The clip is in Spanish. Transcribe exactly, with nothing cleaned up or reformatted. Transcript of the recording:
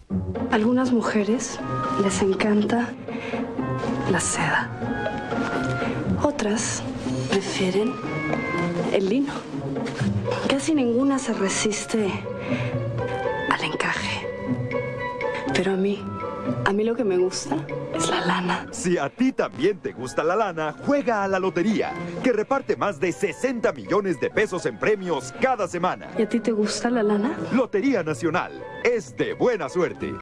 Algunas mujeres les encanta la seda. Otras prefieren el lino. Casi ninguna se resiste al encaje. Pero a mí, a mí lo que me gusta es la lana. Si a ti también te gusta la lana, juega a la lotería, que reparte más de sesenta millones de pesos en premios cada semana. ¿Y a ti te gusta la lana? Lotería Nacional es de buena suerte.